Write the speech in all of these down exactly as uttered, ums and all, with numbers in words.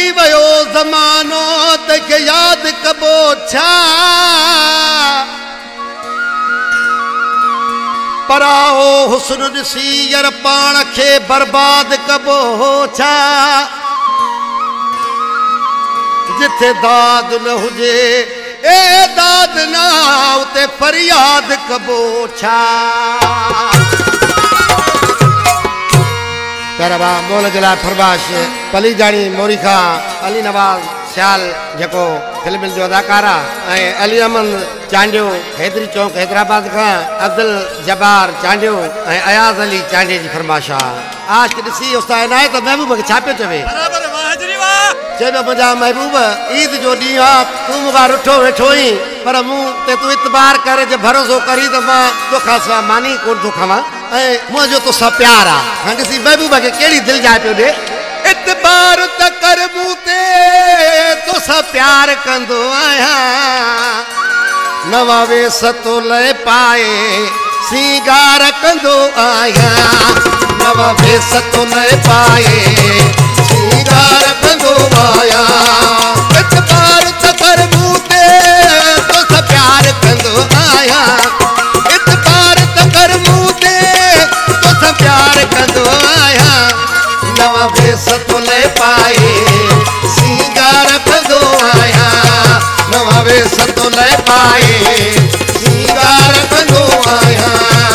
गुज़री वियो ज़मानो तंहिंखे यादि कबो छा पराओ हुस्न ॾिसी यार पाण खे बर्बाद कबो छा जिथे दाद न हुजे ए दाद ना उते फरियाद कबो छा पैरवा मोल जे लाइ फरमाश पली जानी मोरी खां अली नवाज़ सियाल जेको फिल्म जो अदाकार आहे ऐं अली अमन चांडियो हैदरी चौक हैदराबाद खां अब्दुल जब्बार चांडियो ऐं अयाज़ अली चांडियो जी फरमाश आहे आशिक़ ॾिसी उस्ताद इनायत महबूब खे छा पियो चवे चए पियो मुंहिंजा महबूब ईद जो ॾींहुं आहे तूं मूंखां रुठो वेठो आहीं पर मूं ते तूं इतबार करे जे भरोसो करी त मां तोखां सवाइ मानी कोन थो खावां ऐं मुंहिंजो तोसां प्यार आहे हाणे ॾिसी महबूब खे कहिड़ी दिलि जाए पियो ॾे इतबार त कर मूं ते तोसां प्यार कंदो आहियां नवा वेस तो लय पाए सिंगार कंदो आहियां नवा वेस तो लय पाए सिंगार कंदो आहियां इतबार त कर मूं ते तोसां प्यार कंदो आहियां इतबार त कर मूं ते तोसां प्यार कंदो आहियां नवा वेस तो लय पाए सिंगार कंदो आहियां नवा वेस तो लय पाए सिंगार कंदो आहियां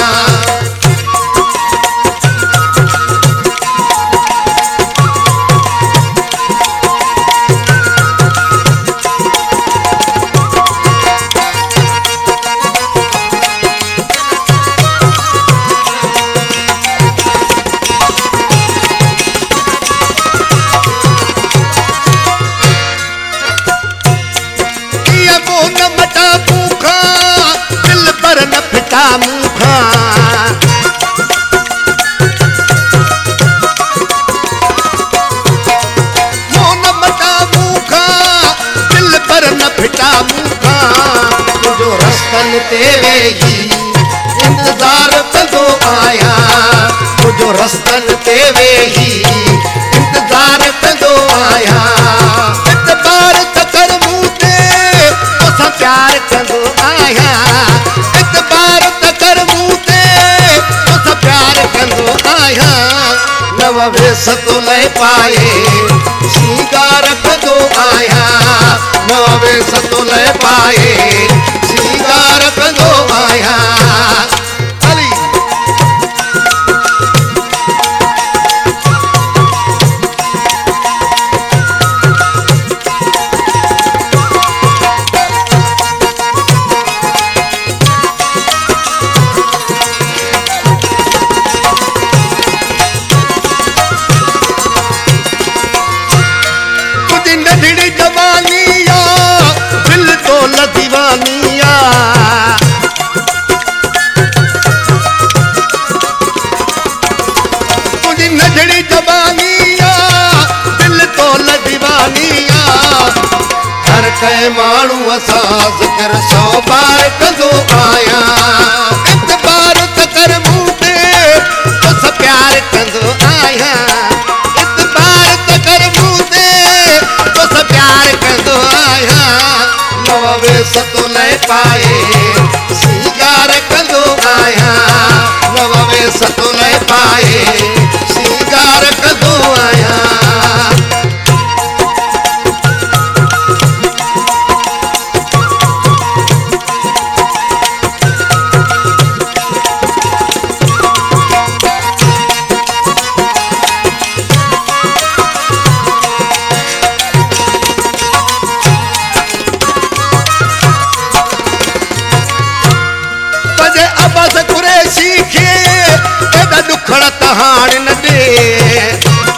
तेरे ही इंतजार कंदो आया तुझो रस्तन तेरे ही इंतजार कंदो आया इतबार त कर मूं ते तोसां प्यार कंदो आया इतबार त कर मूं ते तोसां प्यार कंदो आया नवा वेस तो लय पाए सिंगार कंदो आया नवा वेस तो लय पाए सिंगार कंदो आहियां अली तुझी नंढड़ी जवानी दिल तो न दीवानी नजड़ी जवानिया दिल तो न दीवानिया हर कंहिं माण्हू असां ज़िक्र सौ बार कंदो आहियां इतबार त कर मूं ते तोसां प्यार कंदो आहियां इतबार त कर मूं ते तोसां प्यार कंदो आहियां नवा वेस तो लय पाए सिंगार कंदो आहियां नवा वेस तो लय पाए सिंगार कंदो आहियां तुझे अब्बास कुरैशी खे एॾा ॾुखड़ त हाणे न ॾे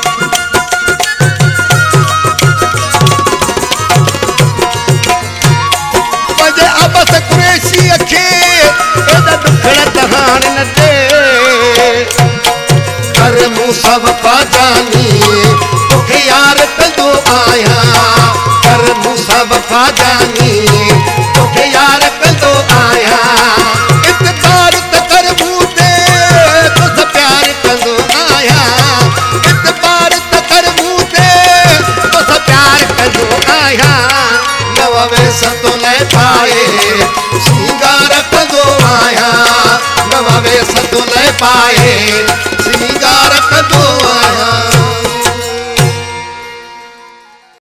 तुझे अब्बास कुरैशीअ खे एॾा ॾुखड़ त हाणे न ॾे कर मूं सभ पाजानी तोखे यार कंदो आहियां कर मूं सभ पाजानी